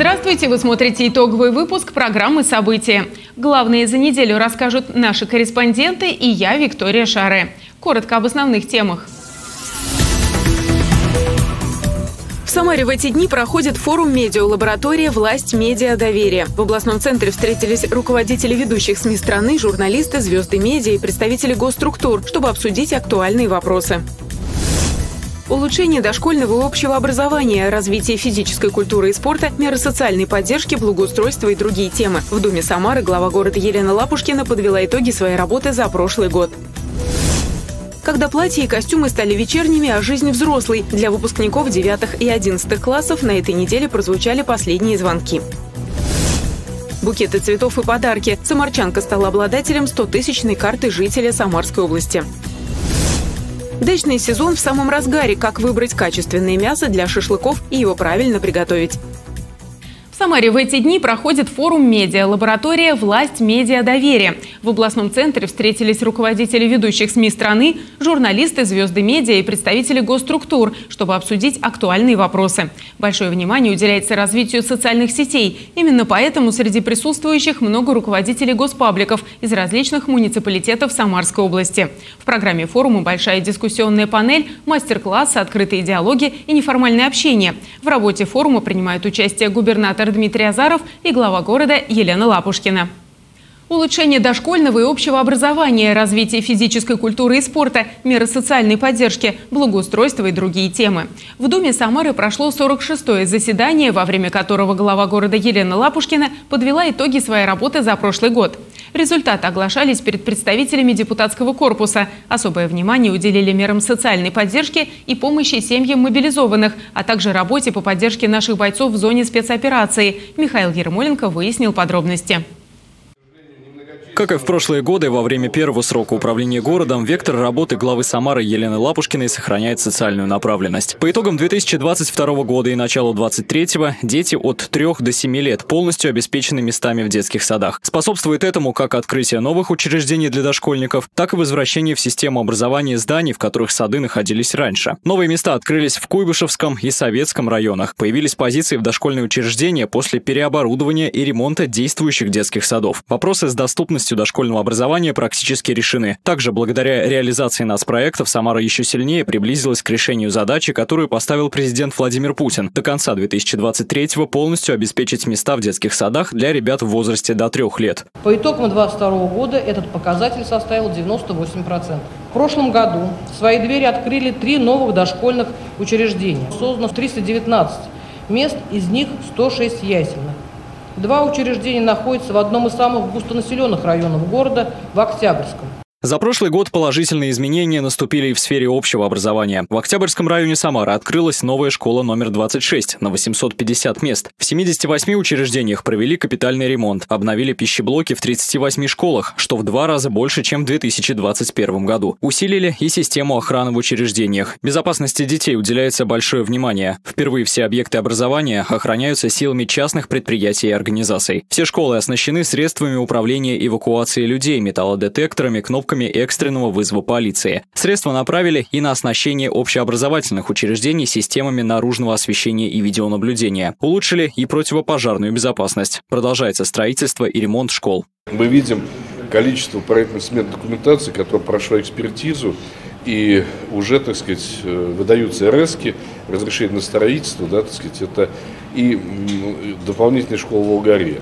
Здравствуйте! Вы смотрите итоговый выпуск программы «События». Главные за неделю расскажут наши корреспонденты и я, Виктория Шаре. Коротко об основных темах. В Самаре в эти дни проходит форум медиалаборатория «Власть, медиа, доверие». В областном центре встретились руководители ведущих СМИ страны, журналисты, звезды медиа и представители госструктур, чтобы обсудить актуальные вопросы. Улучшение дошкольного и общего образования, развитие физической культуры и спорта, меры социальной поддержки, благоустройства и другие темы. В Думе Самары глава города Елена Лапушкина подвела итоги своей работы за прошлый год. Когда платья и костюмы стали вечерними, а жизнь взрослой. Для выпускников 9 и 11 классов на этой неделе прозвучали последние звонки. Букеты цветов и подарки. Самарчанка стала обладателем 100-тысячной карты жителя Самарской области. Дачный сезон в самом разгаре. Как выбрать качественное мясо для шашлыков и его правильно приготовить. В Самаре в эти дни проходит форум медиалаборатория «Власть, медиа, доверие». В областном центре встретились руководители ведущих СМИ страны, журналисты, звезды медиа и представители госструктур, чтобы обсудить актуальные вопросы. Большое внимание уделяется развитию социальных сетей. Именно поэтому среди присутствующих много руководителей госпабликов из различных муниципалитетов Самарской области. В программе форума большая дискуссионная панель, мастер-классы, открытые диалоги и неформальное общение. В работе форума принимают участие губернатор Дмитрий Азаров и глава города Елена Лапушкина. Улучшение дошкольного и общего образования, развитие физической культуры и спорта, меры социальной поддержки, благоустройство и другие темы. В Думе Самары прошло 46-е заседание, во время которого глава города Елена Лапушкина подвела итоги своей работы за прошлый год. Результаты оглашались перед представителями депутатского корпуса. Особое внимание уделили мерам социальной поддержки и помощи семьям мобилизованных, а также работе по поддержке наших бойцов в зоне спецоперации. Михаил Ермоленко выяснил подробности. Как и в прошлые годы, во время первого срока управления городом вектор работы главы Самары Елены Лапушкиной сохраняет социальную направленность. По итогам 2022 года и начала 2023 дети от 3 до 7 лет полностью обеспечены местами в детских садах. Способствует этому как открытие новых учреждений для дошкольников, так и возвращение в систему образования зданий, в которых сады находились раньше. Новые места открылись в Куйбышевском и Советском районах. Появились позиции в дошкольные учреждения после переоборудования и ремонта действующих детских садов. Вопросы с доступностью дошкольного образования практически решены. Также благодаря реализации нацпроектов Самара еще сильнее приблизилась к решению задачи, которую поставил президент Владимир Путин. До конца 2023-го полностью обеспечить места в детских садах для ребят в возрасте до 3 лет. По итогам 2022 года этот показатель составил 98%. В прошлом году свои двери открыли 3 новых дошкольных учреждения. Создано 319 мест, из них 106 ясельных. 2 учреждения находятся в одном из самых густонаселенных районов города, в Октябрьском. За прошлый год положительные изменения наступили и в сфере общего образования. В Октябрьском районе Самары открылась новая школа номер 26 на 850 мест. В 78 учреждениях провели капитальный ремонт, обновили пищеблоки в 38 школах, что в 2 раза больше, чем в 2021 году. Усилили и систему охраны в учреждениях. Безопасности детей уделяется большое внимание. Впервые все объекты образования охраняются силами частных предприятий и организаций. Все школы оснащены средствами управления эвакуацией людей, металлодетекторами, кнопками экстренного вызова полиции. Средства направили и на оснащение общеобразовательных учреждений системами наружного освещения и видеонаблюдения. Улучшили и противопожарную безопасность. Продолжается строительство и ремонт школ. Мы видим количество проектно-сметной документации, которая прошла экспертизу, и уже, так сказать, выдаются РСки, разрешение на строительство, да, так сказать, это и дополнительная школа в Волгаре,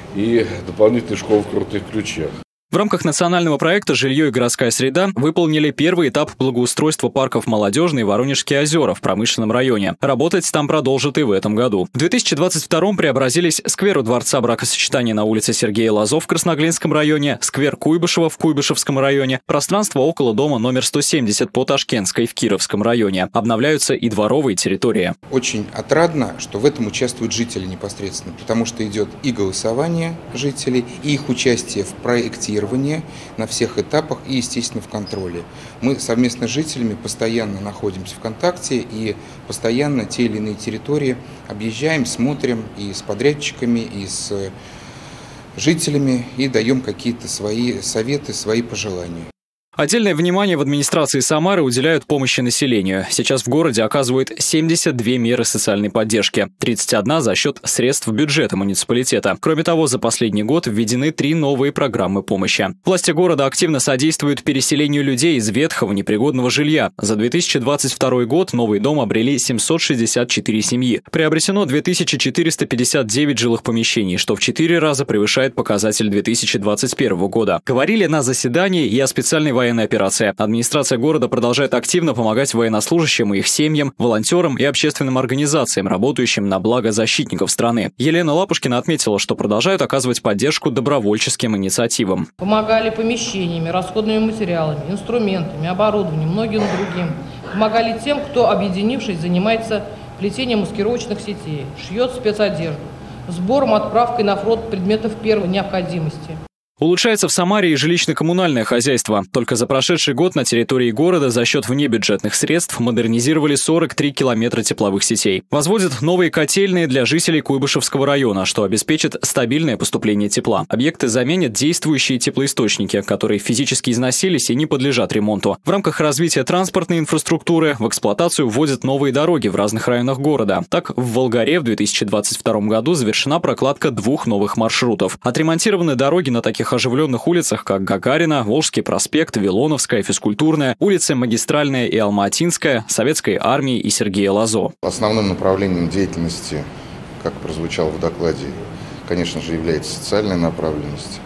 и дополнительная школа в Крутых Ключах. В рамках национального проекта «Жилье и городская среда» выполнили первый этап благоустройства парков «Молодежный» и «Воронежские озера» в промышленном районе. Работать там продолжат и в этом году. В 2022-м преобразились сквер у Дворца бракосочетания на улице Сергея Лазо в Красноглинском районе, сквер Куйбышева в Куйбышевском районе, пространство около дома номер 170 по Ташкентской в Кировском районе. Обновляются и дворовые территории. Очень отрадно, что в этом участвуют жители непосредственно, потому что идет и голосование жителей, и их участие в проектировании на всех этапах и, естественно, в контроле. Мы совместно с жителями постоянно находимся в контакте и постоянно те или иные территории объезжаем, смотрим и с подрядчиками, и с жителями и даем какие-то свои советы, свои пожелания. Отдельное внимание в администрации Самары уделяют помощи населению. Сейчас в городе оказывают 72 меры социальной поддержки, 31 за счет средств бюджета муниципалитета. Кроме того, за последний год введены 3 новые программы помощи. Власти города активно содействуют переселению людей из ветхого непригодного жилья. За 2022 год новый дом обрели 764 семьи. Приобретено 2459 жилых помещений, что в 4 раза превышает показатель 2021 года. Говорили на заседании и о специальной военной операции. Администрация города продолжает активно помогать военнослужащим и их семьям, волонтерам и общественным организациям, работающим на благо защитников страны. Елена Лапушкина отметила, что продолжают оказывать поддержку добровольческим инициативам. Помогали помещениями, расходными материалами, инструментами, оборудованием, многим другим. Помогали тем, кто, объединившись, занимается плетением маскировочных сетей, шьет спецодежду, сбором, отправкой на фронт предметов первой необходимости. Улучшается в Самаре и жилищно-коммунальное хозяйство. Только за прошедший год на территории города за счет внебюджетных средств модернизировали 43 километра тепловых сетей. Возводят новые котельные для жителей Куйбышевского района, что обеспечит стабильное поступление тепла. Объекты заменят действующие теплоисточники, которые физически износились и не подлежат ремонту. В рамках развития транспортной инфраструктуры в эксплуатацию вводят новые дороги в разных районах города. Так, в Волгаре в 2022 году завершена прокладка 2 новых маршрутов. Отремонтированы дороги на таких оживленных улицах, как Гагарина, Волжский проспект, Вилоновская, Физкультурная, улицы Магистральная и Алма-Атинская, Советской армии и Сергея Лазо. Основным направлением деятельности, как прозвучало в докладе, конечно же, является социальная направленность.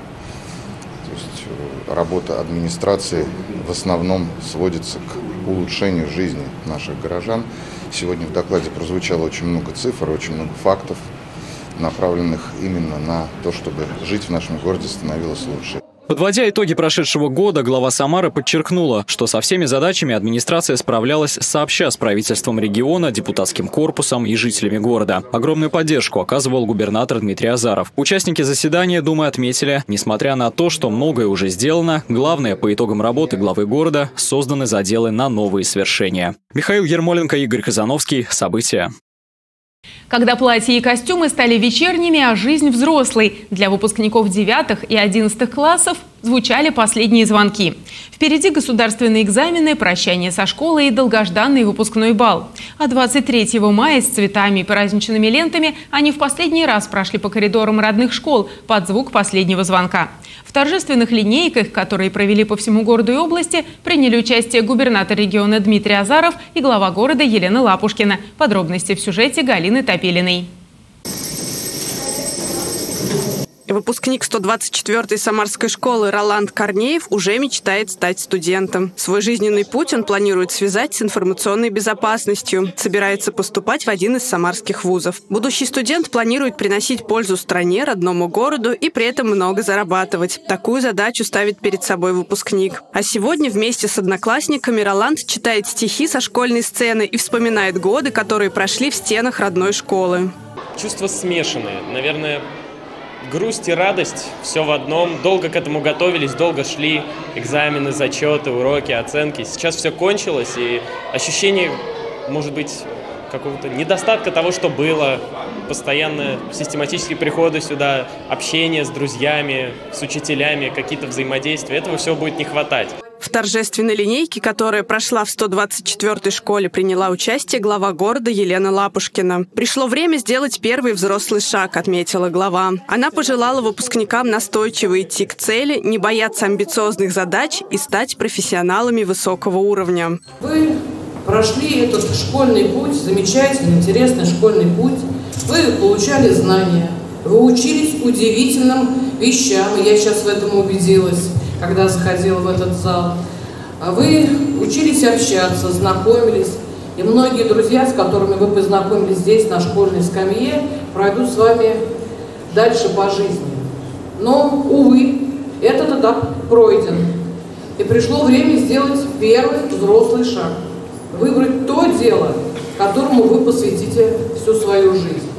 То есть работа администрации в основном сводится к улучшению жизни наших горожан. Сегодня в докладе прозвучало очень много цифр, очень много фактов, направленных именно на то, чтобы жить в нашем городе становилось лучше. Подводя итоги прошедшего года, глава Самары подчеркнула, что со всеми задачами администрация справлялась сообща с правительством региона, депутатским корпусом и жителями города. Огромную поддержку оказывал губернатор Дмитрий Азаров. Участники заседания Думы отметили, несмотря на то, что многое уже сделано, главное, по итогам работы главы города созданы заделы на новые свершения. Михаил Ермоленко, Игорь Казановский. События. Когда платья и костюмы стали вечерними, а жизнь взрослой, для выпускников 9 и 11 классов звучали последние звонки. Впереди государственные экзамены, прощание со школой и долгожданный выпускной бал. А 23 мая с цветами и праздничными лентами они в последний раз прошли по коридорам родных школ под звук последнего звонка. В торжественных линейках, которые провели по всему городу и области, приняли участие губернатор региона Дмитрий Азаров и глава города Елена Лапушкина. Подробности в сюжете Галины Топилиной. Выпускник 124-й самарской школы Роланд Корнеев уже мечтает стать студентом. Свой жизненный путь он планирует связать с информационной безопасностью. Собирается поступать в один из самарских вузов. Будущий студент планирует приносить пользу стране, родному городу и при этом много зарабатывать. Такую задачу ставит перед собой выпускник. А сегодня вместе с одноклассниками Роланд читает стихи со школьной сцены и вспоминает годы, которые прошли в стенах родной школы. Чувства смешанные. Наверное, грусть и радость, все в одном. Долго к этому готовились, долго шли экзамены, зачеты, уроки, оценки. Сейчас все кончилось, и ощущение, может быть, какого-то недостатка того, что было. Постоянно систематические приходы сюда, общение с друзьями, с учителями, какие-то взаимодействия. Этого всего будет не хватать. В торжественной линейке, которая прошла в 124-й школе, приняла участие глава города Елена Лапушкина. Пришло время сделать первый взрослый шаг, отметила глава. Она пожелала выпускникам настойчиво идти к цели, не бояться амбициозных задач и стать профессионалами высокого уровня. Вы прошли этот школьный путь, замечательный, интересный школьный путь. Вы получали знания, вы учились удивительным вещам, и я сейчас в этом убедилась, когда заходила в этот зал. Вы учились общаться, знакомились, и многие друзья, с которыми вы познакомились здесь, на школьной скамье, пройдут с вами дальше по жизни. Но, увы, этот этап пройден. И пришло время сделать первый взрослый шаг. Выбрать то дело, которому вы посвятите всю свою жизнь.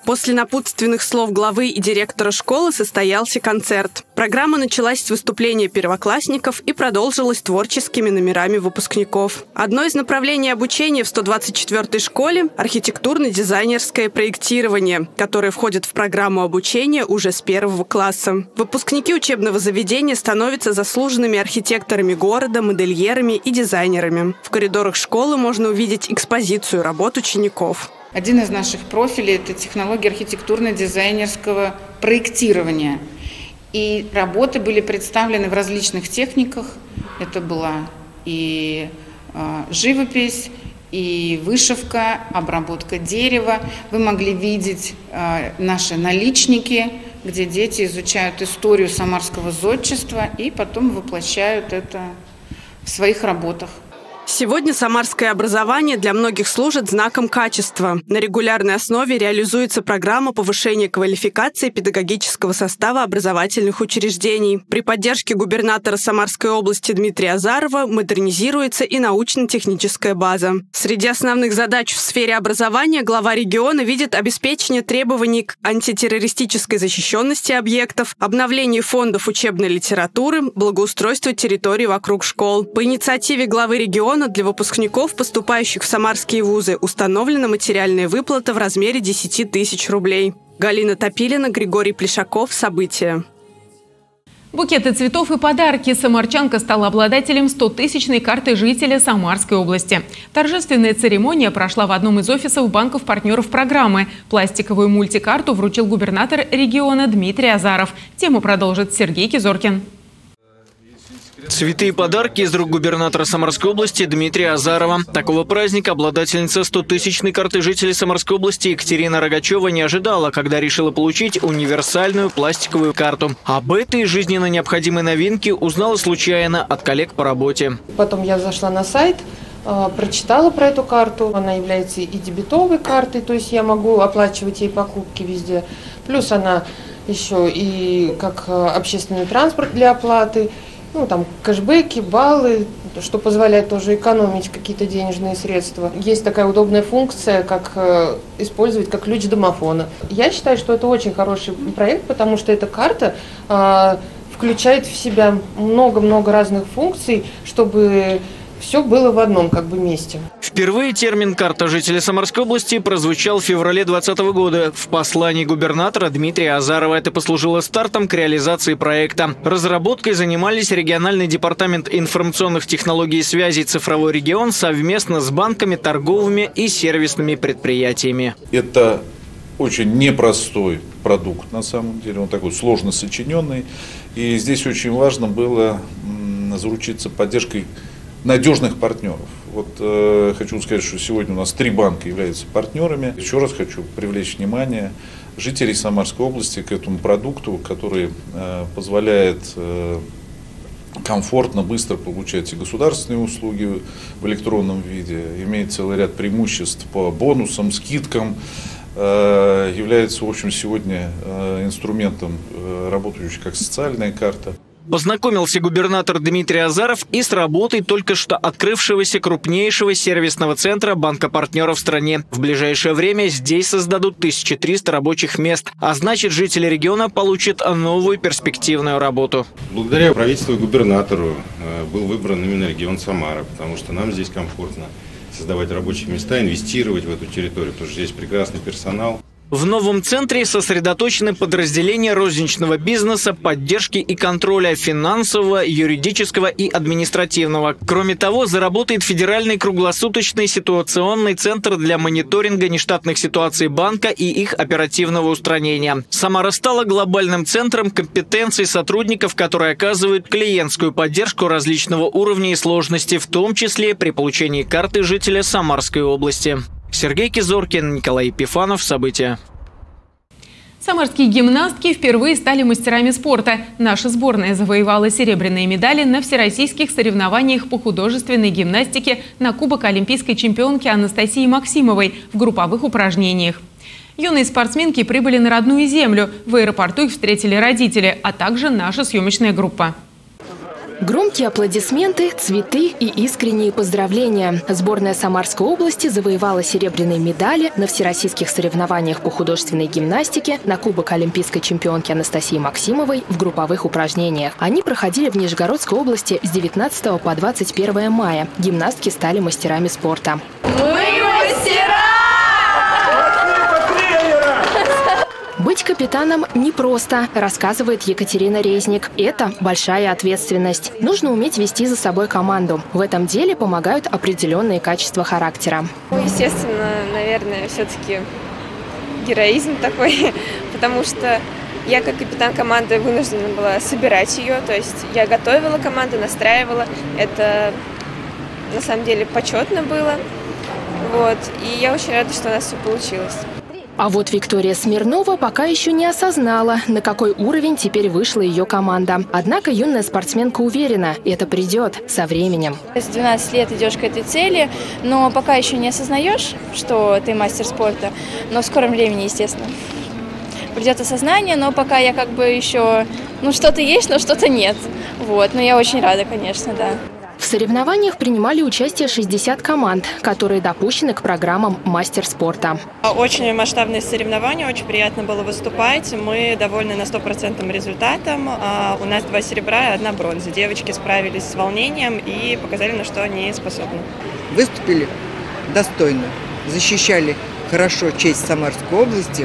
После напутственных слов главы и директора школы состоялся концерт. Программа началась с выступления первоклассников и продолжилась творческими номерами выпускников. Одно из направлений обучения в 124-й школе – архитектурно-дизайнерское проектирование, которое входит в программу обучения уже с 1 класса. Выпускники учебного заведения становятся заслуженными архитекторами города, модельерами и дизайнерами. В коридорах школы можно увидеть экспозицию работ учеников. Один из наших профилей – это технология архитектурно-дизайнерского проектирования. И работы были представлены в различных техниках. Это была и живопись, и вышивка, обработка дерева. Вы могли видеть наши наличники, где дети изучают историю самарского зодчества и потом воплощают это в своих работах. Сегодня самарское образование для многих служит знаком качества. На регулярной основе реализуется программа повышения квалификации педагогического состава образовательных учреждений. При поддержке губернатора Самарской области Дмитрия Азарова модернизируется и научно-техническая база. Среди основных задач в сфере образования глава региона видит обеспечение требований к антитеррористической защищенности объектов, обновление фондов учебной литературы, благоустройство территорий вокруг школ. По инициативе главы региона для выпускников, поступающих в самарские вузы, установлена материальная выплата в размере 10 тысяч рублей. Галина Топилина, Григорий Плешаков. События. Букеты цветов и подарки. Самарчанка стала обладателем 100-тысячной карты жителя Самарской области. Торжественная церемония прошла в одном из офисов банков-партнеров программы. Пластиковую мультикарту вручил губернатор региона Дмитрий Азаров. Тему продолжит Сергей Кизоркин. Цветы и подарки из рук губернатора Самарской области Дмитрия Азарова. Такого праздника обладательница 100-тысячной карты жителей Самарской области Екатерина Рогачева не ожидала, когда решила получить универсальную пластиковую карту. Об этой жизненно необходимой новинке узнала случайно от коллег по работе. Потом я зашла на сайт, прочитала про эту карту. Она является и дебетовой картой, то есть я могу оплачивать ей покупки везде. Плюс она еще и как общественный транспорт для оплаты. Ну, там кэшбэки, баллы, что позволяет тоже экономить какие-то денежные средства. Есть такая удобная функция, как использовать как ключ домофона. Я считаю, что это очень хороший проект, потому что эта карта включает в себя много-много разных функций, чтобы все было в одном месте. Впервые термин «карта жителя Самарской области» прозвучал в феврале 2020 года. В послании губернатора Дмитрия Азарова это послужило стартом к реализации проекта. Разработкой занимались региональный департамент информационных технологий и связей «Цифровой регион» совместно с банками, торговыми и сервисными предприятиями. Это очень непростой продукт, на самом деле. Он такой сложно сочиненный. И здесь очень важно было заручиться поддержкой надежных партнеров. Вот хочу сказать, что сегодня у нас 3 банка являются партнерами. Еще раз хочу привлечь внимание жителей Самарской области к этому продукту, который позволяет комфортно, быстро получать и государственные услуги в электронном виде, имеет целый ряд преимуществ по бонусам, скидкам, является, в общем, сегодня инструментом, работающим как социальная карта. Познакомился губернатор Дмитрий Азаров и с работой только что открывшегося крупнейшего сервисного центра банка-партнера в стране. В ближайшее время здесь создадут 1300 рабочих мест, а значит, жители региона получат новую перспективную работу. Благодаря правительству и губернатору был выбран именно регион Самара, потому что нам здесь комфортно создавать рабочие места, инвестировать в эту территорию, потому что здесь прекрасный персонал. В новом центре сосредоточены подразделения розничного бизнеса, поддержки и контроля финансового, юридического и административного. Кроме того, заработает федеральный круглосуточный ситуационный центр для мониторинга нештатных ситуаций банка и их оперативного устранения. Самара стала глобальным центром компетенций сотрудников, которые оказывают клиентскую поддержку различного уровня и сложности, в том числе при получении карты жителя Самарской области. Сергей Кизоркин, Николай Епифанов. События. Самарские гимнастки впервые стали мастерами спорта. Наша сборная завоевала серебряные медали на всероссийских соревнованиях по художественной гимнастике на Кубок олимпийской чемпионки Анастасии Максимовой в групповых упражнениях. Юные спортсменки прибыли на родную землю. В аэропорту их встретили родители, а также наша съемочная группа. Громкие аплодисменты, цветы и искренние поздравления. Сборная Самарской области завоевала серебряные медали на всероссийских соревнованиях по художественной гимнастике, на Кубок олимпийской чемпионки Анастасии Максимовой в групповых упражнениях. Они проходили в Нижегородской области с 19 по 21 мая. Гимнастки стали мастерами спорта. Быть капитаном непросто, рассказывает Екатерина Резник. Это большая ответственность. Нужно уметь вести за собой команду. В этом деле помогают определенные качества характера. Естественно, наверное, все-таки героизм такой, потому что я как капитан команды вынуждена была собирать ее. То есть я готовила команду, настраивала. Это на самом деле почетно было. Вот. И я очень рада, что у нас все получилось. А вот Виктория Смирнова пока еще не осознала, на какой уровень теперь вышла ее команда. Однако юная спортсменка уверена, это придет со временем. С 12 лет идешь к этой цели, но пока еще не осознаешь, что ты мастер спорта. Но в скором времени, естественно, придет осознание, но пока я как бы еще, что-то есть, но что-то нет. Вот, но я очень рада, конечно, да. В соревнованиях принимали участие 60 команд, которые допущены к программам «Мастер спорта». Очень масштабные соревнования, очень приятно было выступать. Мы довольны на 100% результатом. У нас 2 серебра и 1 бронза. Девочки справились с волнением и показали, на что они способны. Выступили достойно, защищали хорошо честь Самарской области.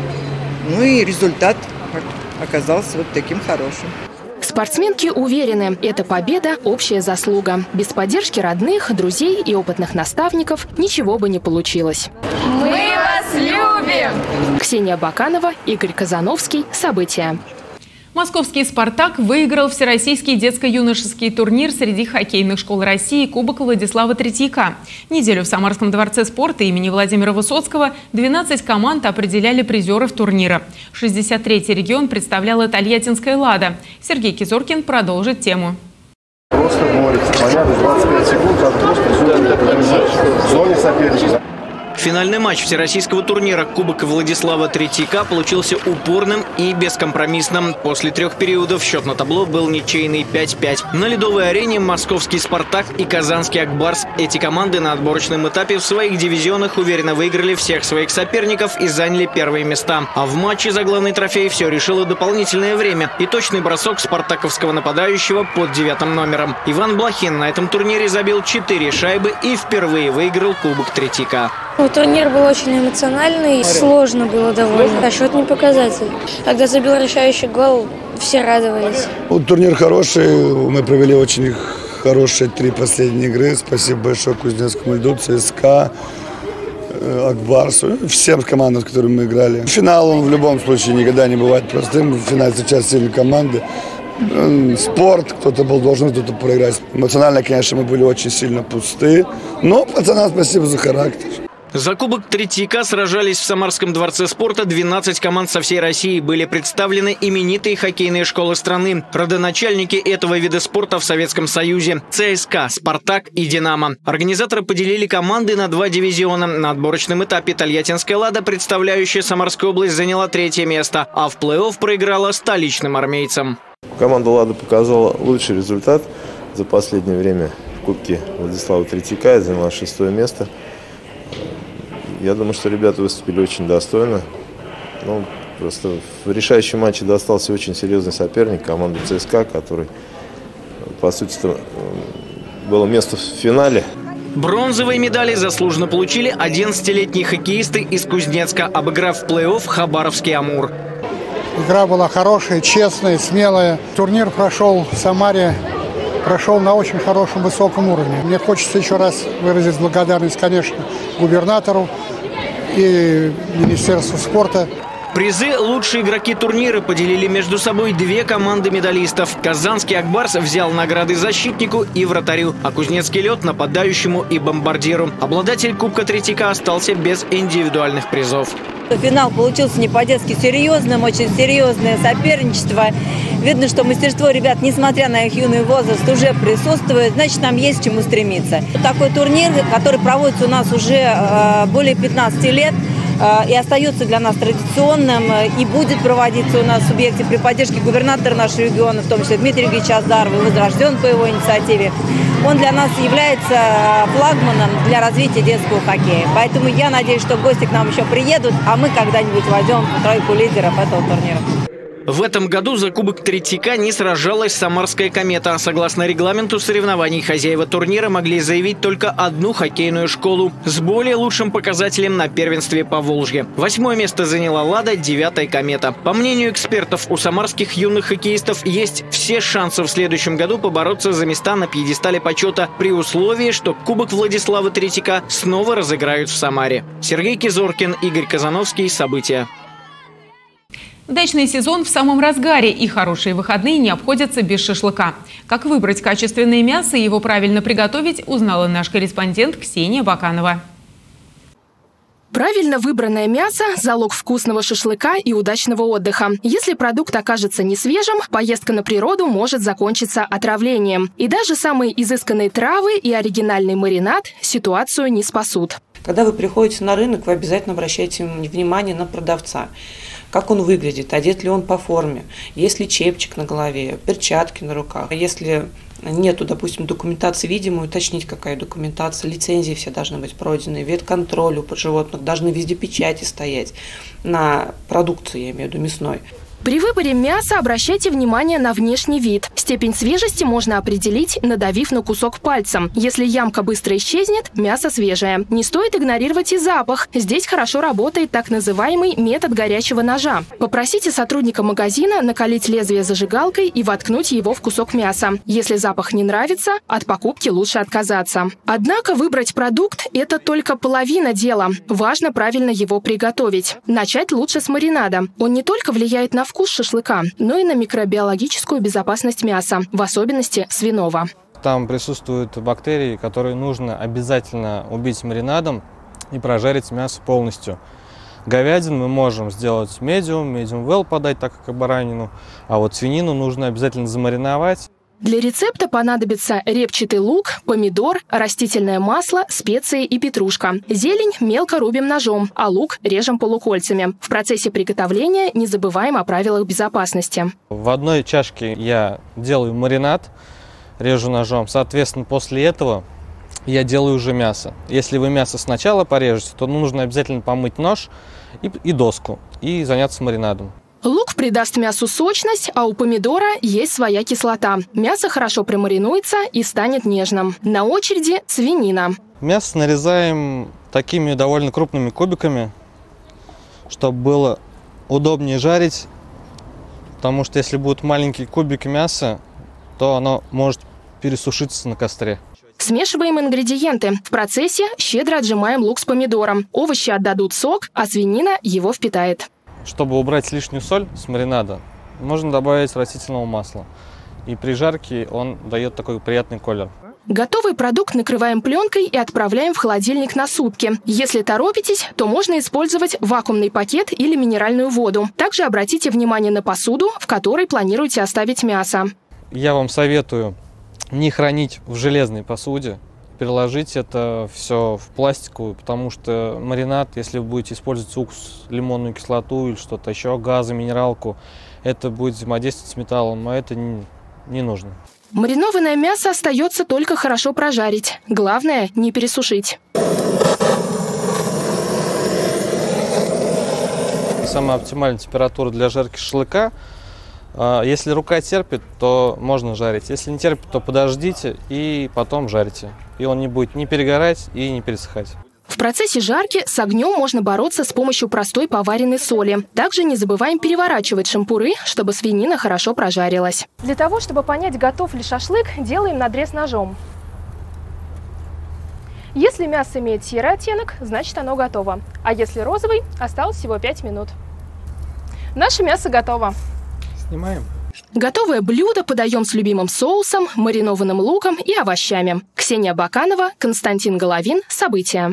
И результат оказался вот таким хорошим. Спортсменки уверены, эта победа – общая заслуга. Без поддержки родных, друзей и опытных наставников ничего бы не получилось. Мы вас любим! Ксения Баканова, Игорь Казановский. События. Московский «Спартак» выиграл всероссийский детско-юношеский турнир среди хоккейных школ России Кубок Владислава Третьяка. Неделю в Самарском дворце спорта имени Владимира Высоцкого 12 команд определяли призеров турнира. 63-й регион представляла Тольяттинская «Лада». Сергей Кизоркин продолжит тему. Просто борется. Понятно, 25 секунд, надо просто в зоне соперника. Финальный матч всероссийского турнира Кубка Владислава Третьяка получился упорным и бескомпромиссным. После 3 периодов счет на табло был ничейный 5-5. На ледовой арене московский «Спартак» и казанский «Акбарс». Эти команды на отборочном этапе в своих дивизионах уверенно выиграли всех своих соперников и заняли первые места. А в матче за главный трофей все решило дополнительное время и точный бросок спартаковского нападающего под 9-м номером. Иван Блохин на этом турнире забил 4 шайбы и впервые выиграл Кубок Третьяка. Турнир был очень эмоциональный, сложно было довольно. Счет не показатель. Когда забил решающий гол, все радовались. Турнир хороший, мы провели очень хорошие 3 последние игры. Спасибо большое Кузнецкому льду, ЦСКА, Акбарсу, всем командам, с которыми мы играли. Финал, он в любом случае никогда не бывает простым. В финале сейчас сильные команды. Спорт, кто-то был должен, кто-то проиграть. Эмоционально, конечно, мы были очень сильно пусты. Но пацанам спасибо за характер. За Кубок Третьяка сражались в Самарском дворце спорта 12 команд со всей России. Были представлены именитые хоккейные школы страны. Родоначальники этого вида спорта в Советском Союзе – ЦСКА, «Спартак» и «Динамо». Организаторы поделили команды на 2 дивизиона. На отборочном этапе Тольяттинская «Лада», представляющая Самарскую область, заняла 3-е место, а в плей-офф проиграла столичным армейцам. Команда «Лада» показала лучший результат за последнее время в Кубке Владислава Третьяка, заняла 6-е место. Я думаю, что ребята выступили очень достойно. Просто в решающем матче достался очень серьезный соперник, команда ЦСКА, который, по сути, было место в финале. Бронзовые медали заслуженно получили 11-летние хоккеисты из Кузнецка, обыграв в плей-офф хабаровский «Амур». Игра была хорошая, честная, смелая. Турнир прошел в Самаре, прошел на очень хорошем, высоком уровне. Мне хочется еще раз выразить благодарность, конечно, губернатору и Министерству спорта. Призы «Лучшие игроки турнира» поделили между собой 2 команды медалистов. Казанский «Акбарс» взял награды защитнику и вратарю, а Кузнецкий лед – нападающему и бомбардиру. Обладатель Кубка Третьяка остался без индивидуальных призов. Финал получился не по-детски серьезным, очень серьезное соперничество. Видно, что мастерство ребят, несмотря на их юный возраст, уже присутствует. Значит, нам есть к чему стремиться. Такой турнир, который проводится у нас уже более 15 лет, и остается для нас традиционным, и будет проводиться у нас в субъекте при поддержке губернатора нашего региона, в том числе Дмитрия Ильича Азарова, возрожден по его инициативе. Он для нас является флагманом для развития детского хоккея. Поэтому я надеюсь, что гости к нам еще приедут, а мы когда-нибудь войдем в тройку лидеров этого турнира. В этом году за Кубок Третьяка не сражалась «Самарская комета». Согласно регламенту соревнований, хозяева турнира могли заявить только одну хоккейную школу с более лучшим показателем на первенстве Поволжья. 8-е место заняла «Лада», 9-я «Комета». По мнению экспертов, у самарских юных хоккеистов есть все шансы в следующем году побороться за места на пьедестале почета при условии, что Кубок Владислава Третьяка снова разыграют в Самаре. Сергей Кизоркин, Игорь Казановский. События. Дачный сезон в самом разгаре, и хорошие выходные не обходятся без шашлыка. Как выбрать качественное мясо и его правильно приготовить, узнала наш корреспондент Ксения Баканова. Правильно выбранное мясо – залог вкусного шашлыка и удачного отдыха. Если продукт окажется не свежим, поездка на природу может закончиться отравлением. И даже самые изысканные травы и оригинальный маринад ситуацию не спасут. Когда вы приходите на рынок, вы обязательно обращайте внимание на продавца. Как он выглядит, одет ли он по форме, есть ли чепчик на голове, перчатки на руках. Если нету, допустим, документации видимой, уточнить, какая документация, лицензии все должны быть пройдены, ветконтроль у животных, должны везде печати стоять на продукцию, я имею в виду мясной. При выборе мяса обращайте внимание на внешний вид. Степень свежести можно определить, надавив на кусок пальцем. Если ямка быстро исчезнет, мясо свежее. Не стоит игнорировать и запах. Здесь хорошо работает так называемый метод горячего ножа. Попросите сотрудника магазина накалить лезвие зажигалкой и воткнуть его в кусок мяса. Если запах не нравится, от покупки лучше отказаться. Однако выбрать продукт – это только половина дела. Важно правильно его приготовить. Начать лучше с маринада. Он не только влияет на вкус шашлыка, но и на микробиологическую безопасность мяса, в особенности свиного. Там присутствуют бактерии, которые нужно обязательно убить маринадом и прожарить мясо полностью. Говядину мы можем сделать medium well подать, так как и баранину, а вот свинину нужно обязательно замариновать. Для рецепта понадобится репчатый лук, помидор, растительное масло, специи и петрушка. Зелень мелко рубим ножом, а лук режем полукольцами. В процессе приготовления не забываем о правилах безопасности. В одной чашке я делаю маринад, режу ножом. Соответственно, после этого я делаю уже мясо. Если вы мясо сначала порежете, то нужно обязательно помыть нож и доску и заняться маринадом. Лук придаст мясу сочность, а у помидора есть своя кислота. Мясо хорошо промаринуется и станет нежным. На очереди свинина. Мясо нарезаем такими довольно крупными кубиками, чтобы было удобнее жарить. Потому что если будут маленькие кубики мяса, то оно может пересушиться на костре. Смешиваем ингредиенты. В процессе щедро отжимаем лук с помидором. Овощи отдадут сок, а свинина его впитает. Чтобы убрать лишнюю соль с маринада, можно добавить растительного масла. И при жарке он дает такой приятный колер. Готовый продукт накрываем пленкой и отправляем в холодильник на сутки. Если торопитесь, то можно использовать вакуумный пакет или минеральную воду. Также обратите внимание на посуду, в которой планируете оставить мясо. Я вам советую не хранить в железной посуде. Переложить это все в пластиковую, потому что маринад, если вы будете использовать уксус, лимонную кислоту или что-то еще, газы, минералку, это будет взаимодействовать с металлом, а это не нужно. Маринованное мясо остается только хорошо прожарить. Главное – не пересушить. Самая оптимальная температура для жарки шашлыка. Если рука терпит, то можно жарить. Если не терпит, то подождите и потом жарите. И он не будет ни перегорать и не пересыхать. В процессе жарки с огнем можно бороться с помощью простой поваренной соли. Также не забываем переворачивать шампуры, чтобы свинина хорошо прожарилась. Для того, чтобы понять, готов ли шашлык, делаем надрез ножом. Если мясо имеет серый оттенок, значит оно готово. А если розовый, осталось всего 5 минут. Наше мясо готово. Снимаем. Готовое блюдо подаем с любимым соусом, маринованным луком и овощами. Ксения Баканова, Константин Головин. События.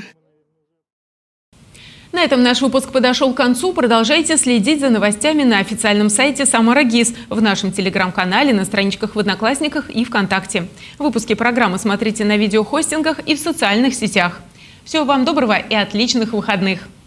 На этом наш выпуск подошел к концу. Продолжайте следить за новостями на официальном сайте Самара ГИС, в нашем телеграм-канале, на страничках в Одноклассниках и ВКонтакте. Выпуски программы смотрите на видеохостингах и в социальных сетях. Всего вам доброго и отличных выходных!